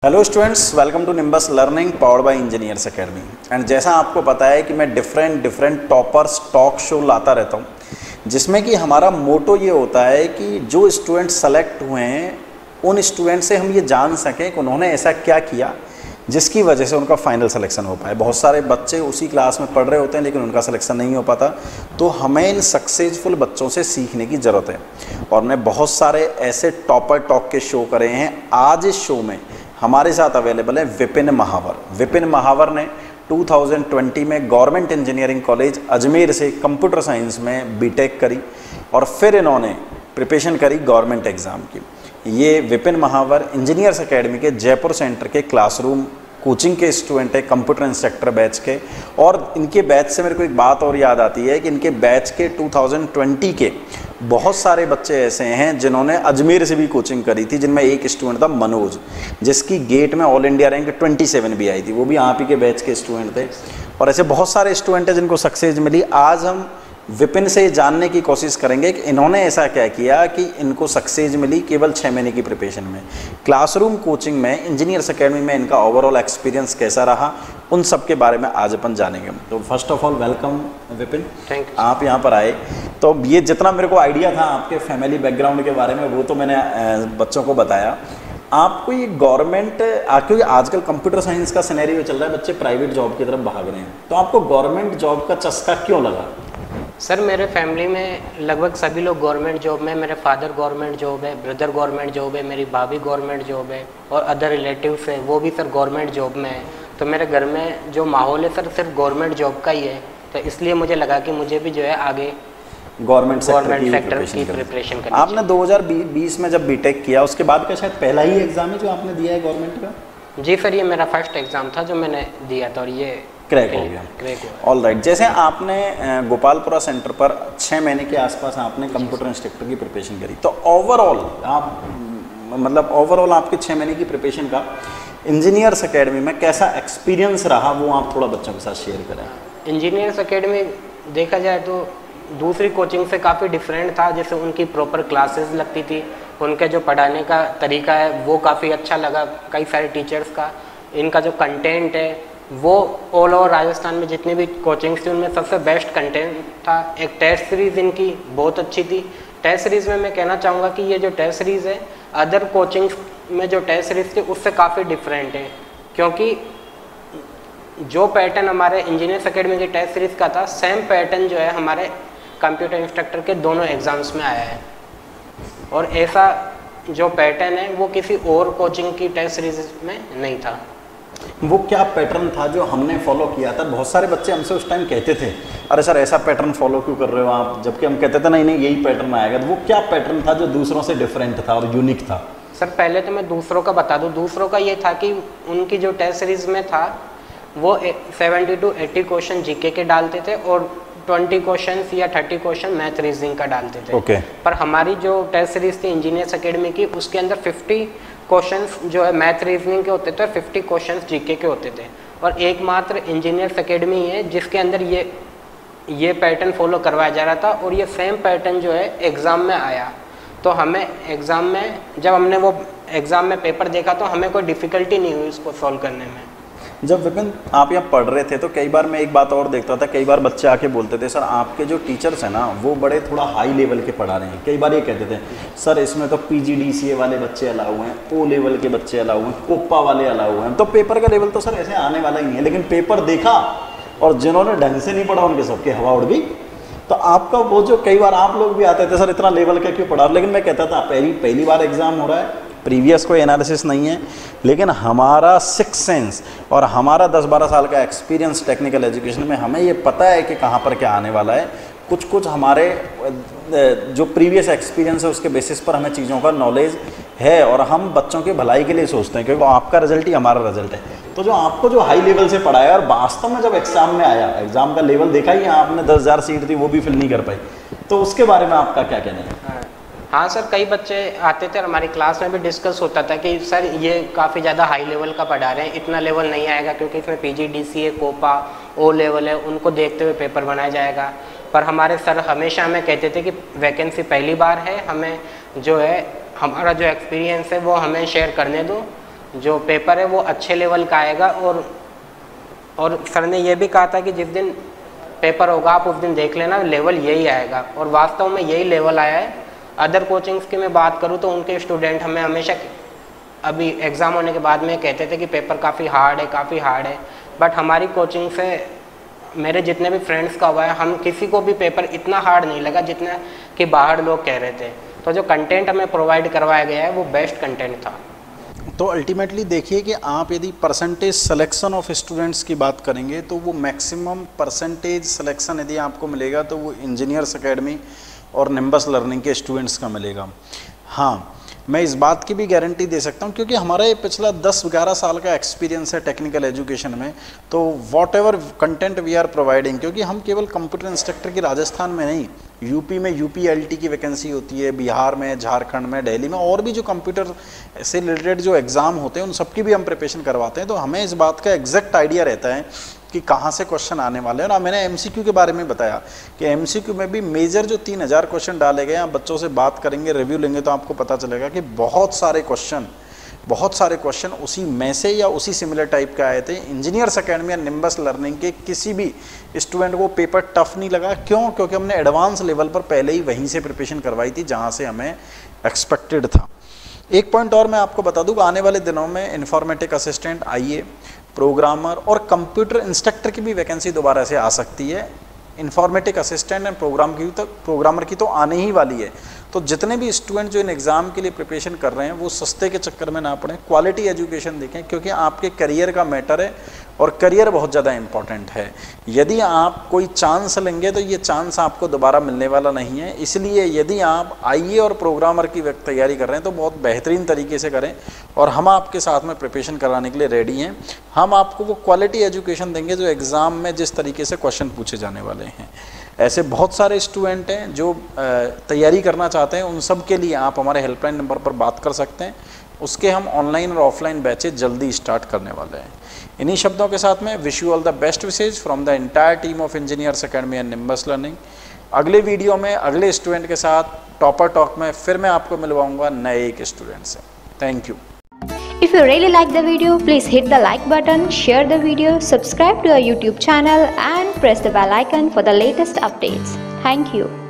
Hello students, welcome to Nimbus learning powered by engineers academy. And जैसा आपको पता है कि मैं डिफरेंट टॉपर्स टॉक शो लाता रहता हूँ, जिसमें कि हमारा मोटो ये होता है कि जो स्टूडेंट सेलेक्ट हुए हैं उन स्टूडेंट से हम ये जान सकें कि उन्होंने ऐसा क्या किया जिसकी वजह से उनका फाइनल सिलेक्शन हो पाए। बहुत सारे बच्चे उसी क्लास में पढ़ रहे होते हैं लेकिन उनका सिलेक्शन नहीं हो पाता, तो हमें इन सक्सेसफुल बच्चों से सीखने की ज़रूरत है। और मैं बहुत सारे ऐसे टॉपर टॉक के शो करे हैं। आज इस शो में हमारे साथ अवेलेबल है विपिन महावर। विपिन महावर ने 2020 में गवर्नमेंट इंजीनियरिंग कॉलेज अजमेर से कंप्यूटर साइंस में बीटेक करी और फिर इन्होंने प्रिपरेशन करी गवर्नमेंट एग्ज़ाम की। ये विपिन महावर इंजीनियर्स एकेडमी के जयपुर सेंटर के क्लासरूम कोचिंग के स्टूडेंट है, कंप्यूटर इंस्ट्रक्टर बैच के। और इनके बैच से मेरे को एक बात और याद आती है कि इनके बैच के 2020 के बहुत सारे बच्चे ऐसे हैं जिन्होंने अजमेर से भी कोचिंग करी थी, जिनमें एक स्टूडेंट था मनोज, जिसकी गेट में ऑल इंडिया रैंक 27 भी आई थी। वो भी आप ही के बैच के स्टूडेंट थे। और ऐसे बहुत सारे स्टूडेंट हैं जिनको सक्सेस मिली। आज हम विपिन से जानने की कोशिश करेंगे कि इन्होंने ऐसा क्या किया कि इनको सक्सेस मिली केवल 6 महीने की प्रिपरेशन में। क्लासरूम कोचिंग में इंजीनियर्स एकेडमी में इनका ओवरऑल एक्सपीरियंस कैसा रहा, उन सब के बारे में आज अपन जानेंगे। तो first of all welcome Vipin, thank you. आप यहाँ पर आए। तो ये जितना मेरे को आइडिया था आपके फैमिली बैकग्राउंड के बारे में वो तो मैंने बच्चों को बताया। आपको ये गवर्नमेंट, क्योंकि आजकल कंप्यूटर साइंस का सिनेरियो चल रहा है, बच्चे प्राइवेट जॉब की तरफ भाग रहे हैं, तो आपको गवर्नमेंट जॉब का चस्का क्यों लगा? सर, मेरे फैमिली में लगभग सभी लोग गवर्नमेंट जॉब में। मेरे फादर गवर्नमेंट जॉब है, ब्रदर गवर्नमेंट जॉब है, मेरी भाभी गवर्नमेंट जॉब है और अदर रिलेटिव्स है वो भी सर गवर्नमेंट जॉब में है। तो मेरे घर में जो माहौल है सर सिर्फ गवर्नमेंट जॉब का ही है, तो इसलिए मुझे लगा कि मुझे भी जो है आगे गवर्नमेंट सेक्टर की प्रिपरेशन करनी। आपने 2020 में जब बीटेक किया उसके बाद का शायद पहला ही एग्जाम है जो आपने दिया है गवर्नमेंट का? जी सर, ये मेरा फर्स्ट एग्ज़ाम था जो मैंने दिया था और ये क्रैक हो गया। All right. जैसे आपने गोपालपुरा सेंटर पर 6 महीने के आसपास आपने कंप्यूटर इंस्ट्रक्टर की प्रिपरेशन करी, तो ओवरऑल आपके 6 महीने की प्रिपरेशन का इंजीनियर्स एकेडमी में कैसा एक्सपीरियंस रहा, वो आप थोड़ा बच्चों के साथ शेयर करें। इंजीनियर्स एकेडमी देखा जाए तो दूसरी कोचिंग से काफ़ी डिफरेंट था। जैसे उनकी प्रॉपर क्लासेस लगती थी, उनके जो पढ़ाने का तरीका है वो काफ़ी अच्छा लगा कई सारे टीचर्स का। इनका जो कंटेंट है वो ऑल ओवर राजस्थान में जितनी भी कोचिंग्स थी उनमें सबसे बेस्ट कंटेंट था। एक टेस्ट सीरीज़ इनकी बहुत अच्छी थी। टेस्ट सीरीज़ में मैं कहना चाहूँगा कि ये जो टेस्ट सीरीज़ है अदर कोचिंग्स में जो टेस्ट सीरीज़ थी उससे काफ़ी डिफरेंट है, क्योंकि जो पैटर्न हमारे इंजीनियर्स एकेडमी की टेस्ट सीरीज़ का था सेम पैटर्न जो है हमारे कंप्यूटर इंस्ट्रक्टर के दोनों एग्ज़ाम्स में आया है। और ऐसा जो पैटर्न है वो किसी और कोचिंग की टेस्ट सीरीज में नहीं था। वो क्या पैटर्न था जो हमने फॉलो किया था? बहुत सारे बच्चे हमसे उस टाइम कहते थे अरे सर ऐसा पैटर्न फॉलो क्यों कर रहे हो आप, जबकि हम कहते थे नहीं नहीं यही पैटर्न आएगा। तो वो क्या पैटर्न था जो दूसरों से डिफरेंट था और यूनिक था? सर पहले तो मैं दूसरों का बता दूं। दूसरों का ये था कि उनकी जो टेस्ट सीरीज में था वो 70 to 80 क्वेश्चन जीके के डालते थे और 20 क्वेश्चन या 30 क्वेश्चन मैथ रीजनिंग का डालते थे। Okay. पर हमारी जो टेस्ट सीरीज थी इंजीनियर्स एकेडमी की उसके अंदर 50 क्वेश्चंस जो है मैथ रीजनिंग के होते थे और 50 क्वेश्चंस जीके के होते थे। और एकमात्र इंजीनियर्स एकेडमी है जिसके अंदर ये पैटर्न फॉलो करवाया जा रहा था और ये सेम पैटर्न जो है एग्ज़ाम में आया। तो हमें एग्ज़ाम में जब हमने वो एग्ज़ाम में पेपर देखा तो हमें कोई डिफ़िकल्टी नहीं हुई उसको सॉल्व करने में। जब विपिन आप यहाँ पढ़ रहे थे तो कई बार मैं एक बात और देखता था, कई बार बच्चे आके बोलते थे सर आपके जो टीचर्स हैं ना वो बड़े थोड़ा हाई लेवल के पढ़ा रहे हैं। कई बार ये कहते थे सर इसमें तो PGDCA वाले बच्चे अलाउ हैं, O लेवल के बच्चे अलाउ हैं, कोपा वाले अलाउ हैं, तो पेपर का लेवल तो सर ऐसे आने वाला ही नहीं है। लेकिन पेपर देखा और जिन्होंने ढंग से नहीं पढ़ा उनके सबके हवा उड़ गई। तो आपका वो जो कई बार आप लोग भी आते थे सर इतना लेवल का क्यों पढ़ा, लेकिन मैं कहता था पहली बार एग्ज़ाम हो रहा है, प्रीवियस कोई एनालिसिस नहीं है, लेकिन हमारा सिक्स सेंस और हमारा 10-12 साल का एक्सपीरियंस टेक्निकल एजुकेशन में हमें ये पता है कि कहाँ पर क्या आने वाला है। कुछ हमारे जो प्रीवियस एक्सपीरियंस है उसके बेसिस पर हमें चीज़ों का नॉलेज है और हम बच्चों की भलाई के लिए सोचते हैं, क्योंकि आपका रिजल्ट ही हमारा रिजल्ट है। तो जो आपको जो हाई लेवल से पढ़ाया और वास्तव में जब एग्ज़ाम में आया, एग्ज़ाम का लेवल देखा ही आपने, 10,000 सीट थी वो भी फिल नहीं कर पाई, तो उसके बारे में आपका क्या कहना है? हाँ सर, कई बच्चे आते थे और हमारी क्लास में भी डिस्कस होता था कि सर ये काफ़ी ज़्यादा हाई लेवल का पढ़ा रहे हैं, इतना लेवल नहीं आएगा क्योंकि इसमें PGDCA, कोपा, O लेवल है, उनको देखते हुए पेपर बनाया जाएगा। पर हमारे सर हमेशा हमें कहते थे कि वैकेंसी पहली बार है, हमें जो है हमारा जो एक्सपीरियंस है वो हमें शेयर करने दो जो पेपर है वो अच्छे लेवल का आएगा। और सर ने ये भी कहा था कि जिस दिन पेपर होगा आप उस दिन देख लेना, लेवल यही आएगा, और वास्तव में यही लेवल आया है। अदर कोचिंग्स की मैं बात करूँ तो उनके स्टूडेंट हमें हमेशा अभी एग्ज़ाम होने के बाद में कहते थे कि पेपर काफ़ी हार्ड है, काफ़ी हार्ड है, बट हमारी कोचिंग से मेरे जितने भी फ्रेंड्स का हुआ है, हम किसी को भी पेपर इतना हार्ड नहीं लगा जितना कि बाहर लोग कह रहे थे। तो जो कंटेंट हमें प्रोवाइड करवाया गया है वो बेस्ट कंटेंट था। तो अल्टीमेटली देखिए कि आप यदि परसेंटेज सिलेक्शन ऑफ स्टूडेंट्स की बात करेंगे तो वो मैक्सिमम परसेंटेज सिलेक्शन यदि आपको मिलेगा तो वो इंजीनियर्स एकेडमी और निम्बस लर्निंग के स्टूडेंट्स का मिलेगा। हाँ, मैं इस बात की भी गारंटी दे सकता हूँ क्योंकि हमारा ये पिछला 10-11 साल का एक्सपीरियंस है टेक्निकल एजुकेशन में। तो whatever content we are providing, क्योंकि हम केवल कंप्यूटर इंस्ट्रक्टर की राजस्थान में नहीं, यूपी में UPLT की वैकेंसी होती है, बिहार में, झारखंड में, दिल्ली में, और भी जो कंप्यूटर से रिलेटेड जो एग्ज़ाम होते हैं उन सबकी भी हम प्रिपरेशन करवाते हैं। तो हमें इस बात का एग्जैक्ट आइडिया रहता है कि कहाँ से क्वेश्चन आने वाले हैं। और मैंने MCQ के बारे में बताया कि MCQ में भी मेजर जो 3000 क्वेश्चन डाले गए हैं, आप बच्चों से बात करेंगे, रिव्यू लेंगे तो आपको पता चलेगा कि बहुत सारे क्वेश्चन उसी में से या उसी सिमिलर टाइप के आए थे। इंजीनियर्स एकेडमी या निम्बस लर्निंग के किसी भी स्टूडेंट को पेपर टफ नहीं लगा। क्यों? क्योंकि हमने एडवांस लेवल पर पहले ही वहीं से प्रिपरेशन करवाई थी जहाँ से हमें एक्सपेक्टेड था। एक पॉइंट और मैं आपको बता दूँ, आने वाले दिनों में इन्फॉर्मेटिक असिस्टेंट, IA, प्रोग्रामर और कंप्यूटर इंस्ट्रक्टर की भी वैकेंसी दोबारा से आ सकती है। इन्फॉर्मेटिक असिस्टेंट एंड प्रोग्रामर की तो आने ही वाली है। तो जितने भी स्टूडेंट जो इन एग्ज़ाम के लिए प्रिपरेशन कर रहे हैं वो सस्ते के चक्कर में ना पड़ें, क्वालिटी एजुकेशन देखें, क्योंकि आपके करियर का मैटर है और करियर बहुत ज़्यादा इम्पॉर्टेंट है। यदि आप कोई चांस लेंगे तो ये चांस आपको दोबारा मिलने वाला नहीं है। इसलिए यदि आप IA और प्रोग्रामर की तैयारी कर रहे हैं तो बहुत बेहतरीन तरीके से करें, और हम आपके साथ में प्रिपरेशन कराने के लिए रेडी हैं। हम आपको वो क्वालिटी एजुकेशन देंगे जो एग्ज़ाम में जिस तरीके से क्वेश्चन पूछे जाने वाले हैं। ऐसे बहुत सारे स्टूडेंट हैं जो तैयारी करना चाहते हैं, उन सब के लिए आप हमारे हेल्पलाइन नंबर पर बात कर सकते हैं। उसके हम ऑनलाइन और ऑफलाइन बैचेज जल्दी स्टार्ट करने वाले हैं। इन्हीं शब्दों के साथ में wish you all the best wishes from the entire team of engineers academy and Nimbus learning. अगले वीडियो में अगले स्टूडेंट के साथ टॉपर टॉक में फिर मैं आपको मिलवाऊंगा नए एक स्टूडेंट से। Thank you. If you really like the video, please hit the like button, share the video, subscribe to our YouTube channel and press the bell icon for the latest updates. Thank you.